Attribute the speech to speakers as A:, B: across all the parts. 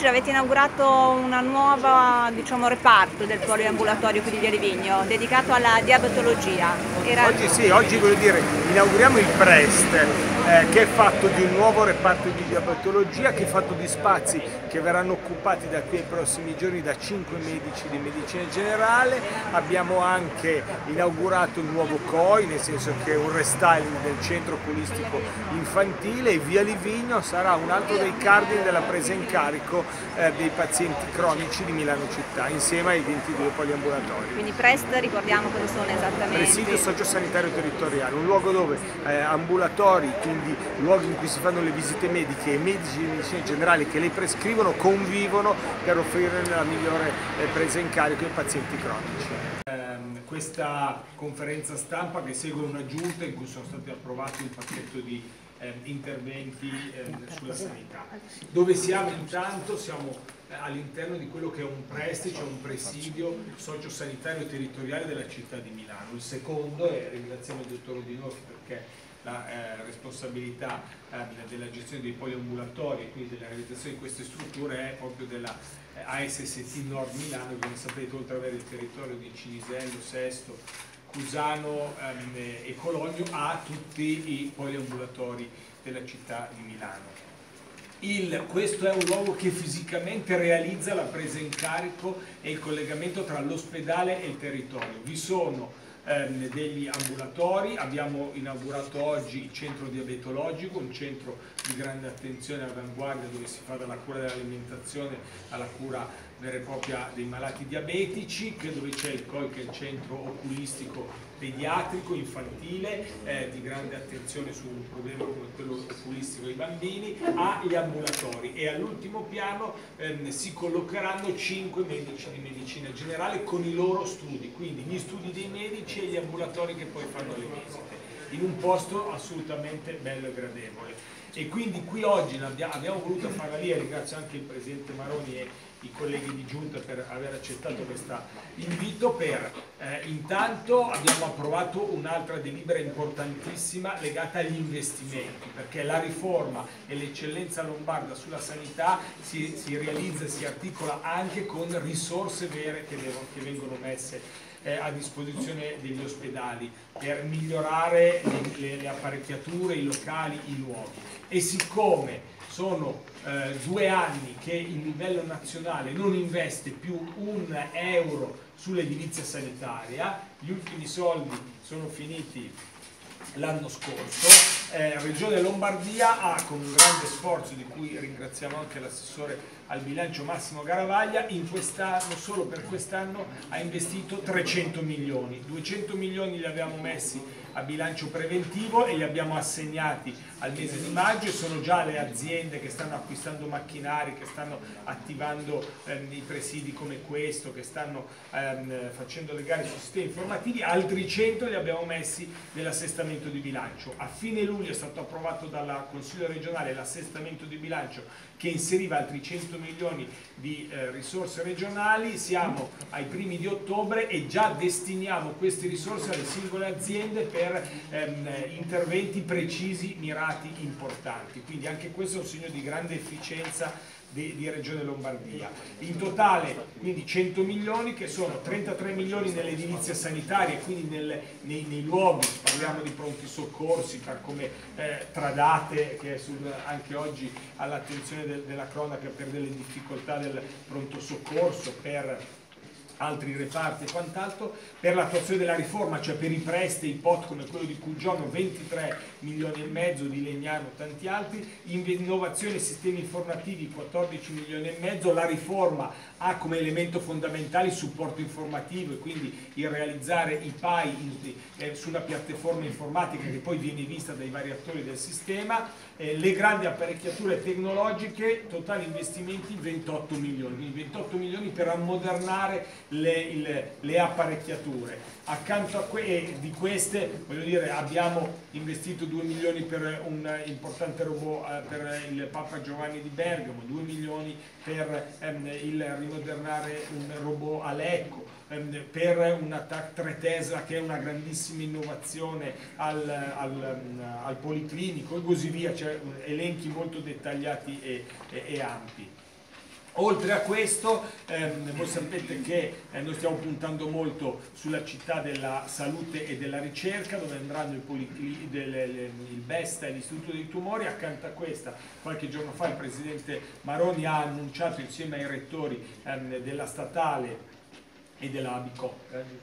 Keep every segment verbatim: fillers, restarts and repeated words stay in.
A: oggi avete inaugurato una nuova, diciamo, reparto del poliambulatorio qui di Via Livigno, dedicato alla diabetologia. Era...
B: Oggi sì, oggi voglio dire, inauguriamo il Prest, eh, che è fatto di un nuovo reparto di diabetologia, che è fatto di spazi che verranno occupati da qui ai prossimi giorni da cinque medici di medicina generale. Abbiamo anche inaugurato il nuovo C O I, nel senso che è un restyling del centro oculistico infantile, e Via Livigno sarà un altro dei cardini della presa in carico eh, dei pazienti cronici di Milano città, insieme ai ventidue poliambulatori.
A: Quindi Prest, ricordiamo cosa sono esattamente?
B: Presidio sociosanitario territoriale, un luogo dove eh, ambulatori, quindi luoghi in cui si fanno le visite mediche, e medici di medicina generale che le prescrivono convivono per offrire la migliore eh, presa in carico ai pazienti cronici. Eh, questa conferenza stampa che segue una giunta in cui sono stati approvati un pacchetto di eh, interventi eh, sulla sanità. Dove siamo intanto? Siamo all'interno di quello che è un Prest, cioè un presidio sociosanitario territoriale della città di Milano. Il secondo, e ringraziamo il dottor Udinolfi perché la eh, responsabilità eh, della gestione dei poliambulatori e quindi della realizzazione di queste strutture è proprio della eh, A S S T Nord Milano, che come sapete, oltre ad avere il territorio di Cinisello, Sesto, Cusano ehm, e Cologno, ha tutti i poliambulatori della città di Milano. Il, questo è un luogo che fisicamente realizza la presa in carico e il collegamento tra l'ospedale e il territorio. Vi sono ehm, degli ambulatori, abbiamo inaugurato oggi il centro diabetologico, un centro di grande attenzione all'avanguardia dove si fa dalla cura dell'alimentazione alla cura vera e propria dei malati diabetici, dove c'è il C O I, che è il centro oculistico pediatrico, infantile, eh, di grande attenzione su un problema come quello oculistico dei bambini, agli ambulatori, e all'ultimo piano ehm, si collocheranno cinque medici di medicina generale con i loro studi, quindi gli studi dei medici e gli ambulatori che poi fanno le visite, in un posto assolutamente bello e gradevole. E quindi qui oggi abbiamo voluto farla lì, e ringrazio anche il Presidente Maroni e i colleghi di Giunta per aver accettato questo invito. Per eh, intanto abbiamo approvato un'altra delibera importantissima legata agli investimenti, perché la riforma e l'eccellenza lombarda sulla sanità si, si realizza e si articola anche con risorse vere che, devono, che vengono messe Eh, a disposizione degli ospedali per migliorare le, le, le apparecchiature, i locali, i luoghi. E siccome sono eh, due anni che il livello nazionale non investe più un euro sull'edilizia sanitaria, gli ultimi soldi sono finiti l'anno scorso, eh, Regione Lombardia ha, con un grande sforzo di cui ringraziamo anche l'assessore al bilancio Massimo Garavaglia, in quest'anno, solo per quest'anno, ha investito trecento milioni, duecento milioni li abbiamo messi a bilancio preventivo e li abbiamo assegnati al mese di maggio, e sono già le aziende che stanno acquistando macchinari, che stanno attivando ehm, i presidi come questo, che stanno ehm, facendo le gare sui sistemi informativi. Altri cento li abbiamo messi nell'assestamento di bilancio. A fine luglio è stato approvato dal Consiglio regionale l'assestamento di bilancio che inseriva altri cento milioni di eh, risorse regionali. Siamo ai primi di ottobre e già destiniamo queste risorse alle singole aziende per ehm, interventi precisi, mirati, importanti. Quindi anche questo è un segno di grande efficienza di, di Regione Lombardia. In totale quindi cento milioni, che sono trentatré milioni nell'edilizia sanitaria, quindi nel, nei, nei luoghi, parliamo di pronti soccorsi, per come eh, Tradate, che è sul, anche oggi all'attenzione del, della cronaca per delle difficoltà del pronto soccorso, per altri reparti e quant'altro, per l'attuazione della riforma, cioè per i presti, i P O T come quello di Cuggiono, ventitré milioni e mezzo, di Legnano tanti altri, innovazione e sistemi informativi quattordici milioni e mezzo. La riforma ha come elemento fondamentale il supporto informativo e quindi il realizzare i P A I in, eh, su una piattaforma informatica che poi viene vista dai vari attori del sistema, eh, le grandi apparecchiature tecnologiche, totali investimenti ventotto milioni, quindi ventotto milioni per ammodernare Le, il, le apparecchiature. Accanto a que di queste, voglio dire, abbiamo investito due milioni per un importante robot eh, per il Papa Giovanni di Bergamo, due milioni per ehm, il rimodernare un robot a Lecco, ehm, per una T A C tre Tesla, che è una grandissima innovazione al, al, al Policlinico, e così via, cioè elenchi molto dettagliati e, e, e ampi.
C: Oltre a questo, ehm, voi sapete che eh, noi stiamo puntando molto sulla città della salute e della ricerca, dove andranno il, del, il BESTA e l'Istituto dei Tumori. Accanto a questa, qualche giorno fa il Presidente Maroni ha annunciato insieme ai rettori ehm, della statale e della Bicop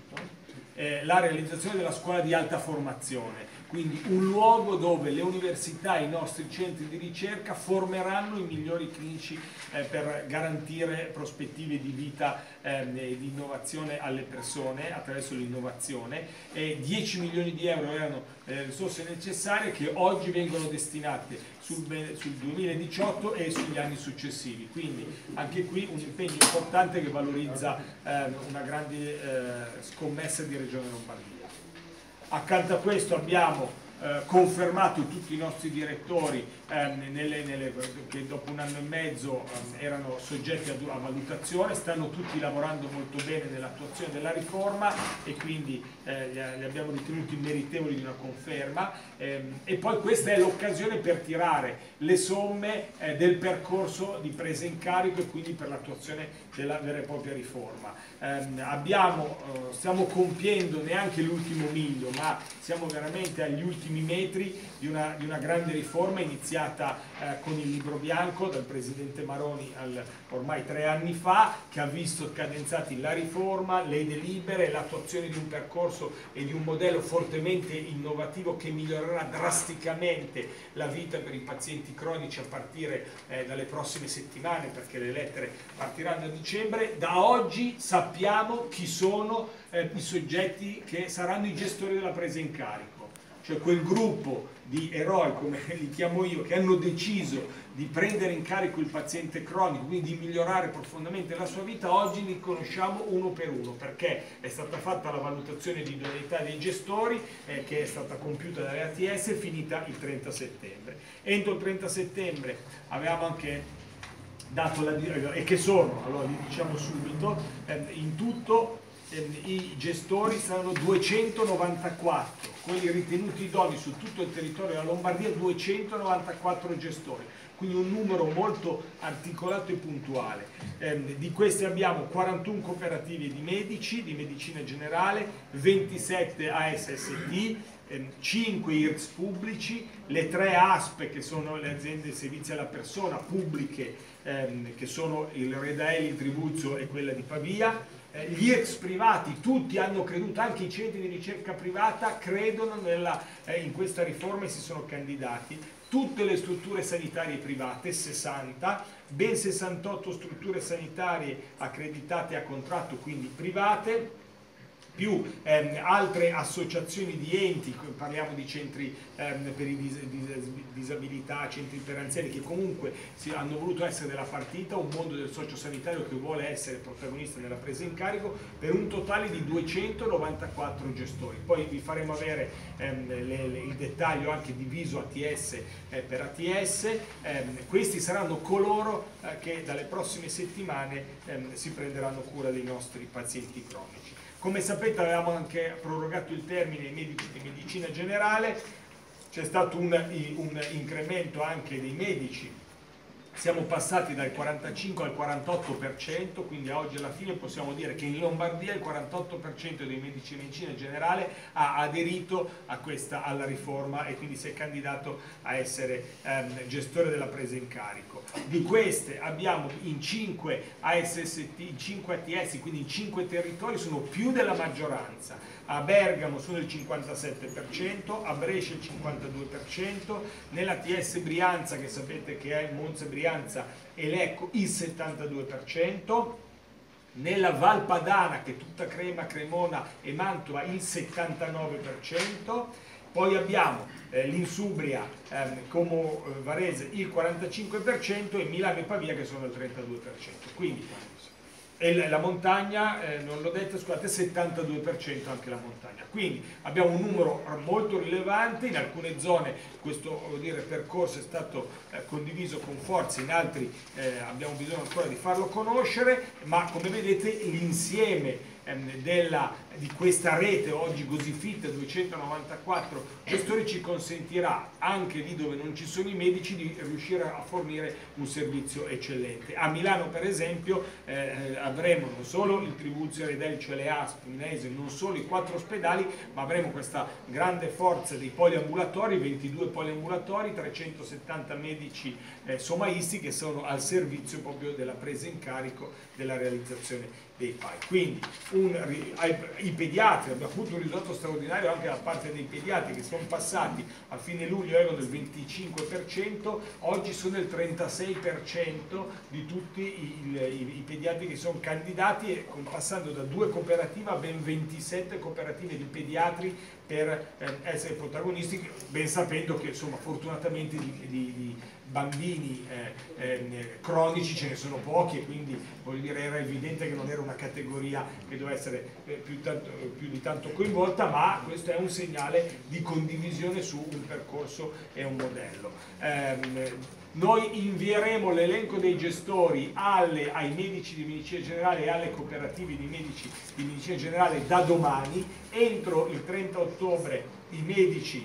C: eh, la realizzazione della scuola di alta formazione. Quindi un luogo dove le università e i nostri centri di ricerca formeranno i migliori clinici eh, per garantire prospettive di vita eh, e di innovazione alle persone attraverso l'innovazione. E dieci milioni di euro erano le risorse necessarie che oggi vengono destinate sul, sul duemiladiciotto e sugli anni successivi. Quindi anche qui un impegno importante che valorizza eh, una grande eh, scommessa di Regione Lombardia. Accanto a questo abbiamo eh, confermato tutti i nostri direttori ehm, nelle, nelle, che dopo un anno e mezzo ehm, erano soggetti a, a valutazione, stanno tutti lavorando molto bene nell'attuazione della riforma e quindi eh, li, li abbiamo ritenuti meritevoli di una conferma ehm, e poi questa è l'occasione per tirare le somme eh, del percorso di presa in carico e quindi per l'attuazione della vera e propria riforma. Eh, abbiamo, eh, stiamo compiendo neanche l'ultimo miglio, ma siamo veramente agli ultimi metri di una, di una grande riforma iniziata eh, con il libro bianco dal Presidente Maroni al, ormai tre anni fa, che ha visto cadenzati la riforma, le delibere, l'attuazione di un percorso e di un modello fortemente innovativo che migliorerà drasticamente la vita per i pazienti cronici a partire eh, dalle prossime settimane, perché le lettere partiranno a dicembre. Da oggi sappiamo chi sono eh, i soggetti che saranno i gestori della presa in carico, cioè quel gruppo di eroi, come li chiamo io, che hanno deciso di prendere in carico il paziente cronico, quindi di migliorare profondamente la sua vita. Oggi li conosciamo uno per uno, perché è stata fatta la valutazione di idoneità dei gestori eh, che è stata compiuta dalle A T S e finita il trenta settembre. Entro il trenta settembre avevamo anche dato la, e che sono, allora li diciamo subito, eh, in tutto eh, i gestori saranno duecentonovantaquattro, quelli ritenuti idonei su tutto il territorio della Lombardia, duecentonovantaquattro gestori, quindi un numero molto articolato e puntuale. Eh, di questi abbiamo quarantuno cooperative di medici, di medicina generale, ventisette A S S T, cinque I R C S pubblici, le tre A S P che sono le aziende servizi alla persona pubbliche ehm, che sono il Redaelli, il Tribuzio e quella di Pavia, eh, gli I R C S privati, tutti hanno creduto, anche i centri di ricerca privata credono nella, eh, in questa riforma e si sono candidati, tutte le strutture sanitarie private, sessanta, ben sessantotto strutture sanitarie accreditate a contratto, quindi private, più ehm, altre associazioni di enti, parliamo di centri ehm, per i dis dis disabilità, centri per anziani, che comunque si hanno voluto essere della partita, un mondo del sociosanitario che vuole essere protagonista nella presa in carico, per un totale di duecentonovantaquattro gestori. Poi vi faremo avere ehm, le, le, il dettaglio anche diviso A T S eh, per A T S. Ehm, questi saranno coloro eh, che dalle prossime settimane ehm, si prenderanno cura dei nostri pazienti cronici. Come sapete avevamo anche prorogato il termine ai medici di medicina generale, c'è stato un, un incremento anche dei medici, siamo passati dal quarantacinque al quarantotto per cento, quindi a oggi alla fine possiamo dire che in Lombardia il quarantotto per cento dei medici di medicina generale ha aderito a questa, alla riforma e quindi si è candidato a essere ehm, gestore della presa in carico. Di queste abbiamo in cinque A S S T, in cinque A T S, quindi in cinque territori, sono più della maggioranza. A Bergamo sono il cinquantasette per cento, a Brescia il cinquantadue per cento, nell'A T S Brianza, che sapete che è Monza Brianza e Lecco, il settantadue per cento, nella Val Padana, che è tutta Crema, Cremona e Mantova, il settantanove per cento, poi abbiamo eh, l'Insubria, ehm, Como eh, Varese il quarantacinque per cento e Milano e Pavia che sono il trentadue per cento. Quindi, e la montagna, eh, non l'ho detto, scusate, settantadue per cento anche la montagna. Quindi abbiamo un numero molto rilevante, in alcune zone questo vuol dire, percorso è stato eh, condiviso con forza, in altri eh, abbiamo bisogno ancora di farlo conoscere, ma come vedete l'insieme ehm, della, di questa rete oggi così fitta, duecentonovantaquattro gestori, ci consentirà anche lì dove non ci sono i medici di riuscire a fornire un servizio eccellente. A Milano per esempio eh, avremo non solo il Tribuzio Redel, cioè le A S P, Minese, non solo i quattro ospedali, ma avremo questa grande forza dei poliambulatori, ventidue poliambulatori, trecentosettanta medici eh, somaisti che sono al servizio proprio della presa in carico della realizzazione dei P A I. Quindi un, ai, i pediatri, abbiamo avuto un risultato straordinario anche da parte dei pediatri che sono passati a fine luglio, erano del venticinque per cento, oggi sono il trentasei per cento di tutti i, i, i pediatri che sono candidati, e passando da due cooperative a ben ventisette cooperative di pediatri per eh, essere protagonisti, ben sapendo che insomma fortunatamente di, di, di bambini eh, eh, cronici ce ne sono pochi, e quindi voglio dire, era evidente che non era una categoria che doveva essere eh, più, tanto, più di tanto coinvolta, ma questo è un segnale di condivisione su un percorso e un modello. Eh, noi invieremo l'elenco dei gestori alle, ai medici di medicina generale e alle cooperative di medici di medicina generale da domani. Entro il trenta ottobre i medici,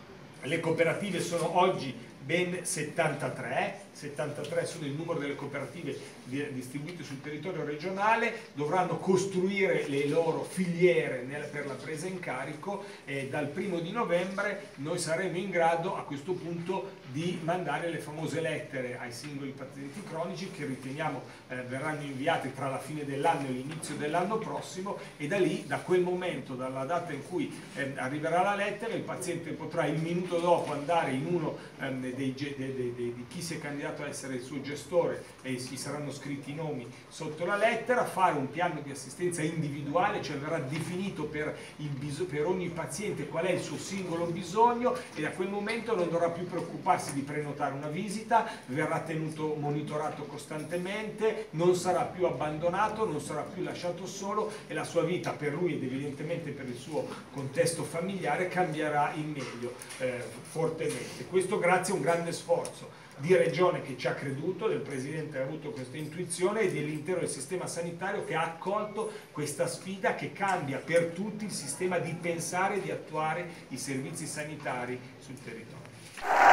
C: le cooperative sono oggi ben settantatré, settantatré sono il numero delle cooperative distribuite sul territorio regionale, dovranno costruire le loro filiere per la presa in carico, e dal primo di novembre noi saremo in grado a questo punto di mandare le famose lettere ai singoli pazienti cronici, che riteniamo eh, verranno inviate tra la fine dell'anno e l'inizio dell'anno prossimo, e da lì, da quel momento, dalla data in cui eh, arriverà la lettera, il paziente potrà il minuto dopo andare in uno ehm, dei, dei, dei, dei, di chi si è candidato a essere il suo gestore, e si saranno scritti i nomi sotto la lettera, fare un piano di assistenza individuale, cioè verrà definito per, il per ogni paziente qual è il suo singolo bisogno, e da quel momento non dovrà più preoccuparsi di prenotare una visita, verrà tenuto monitorato costantemente, non sarà più abbandonato, non sarà più lasciato solo, e la sua vita, per lui ed evidentemente per il suo contesto familiare, cambierà in meglio eh, fortemente. Questo grazie a un grande sforzo di Regione che ci ha creduto, del Presidente che ha avuto questa intuizione, e dell'intero del sistema sanitario che ha accolto questa sfida che cambia per tutti il sistema di pensare e di attuare i servizi sanitari sul territorio.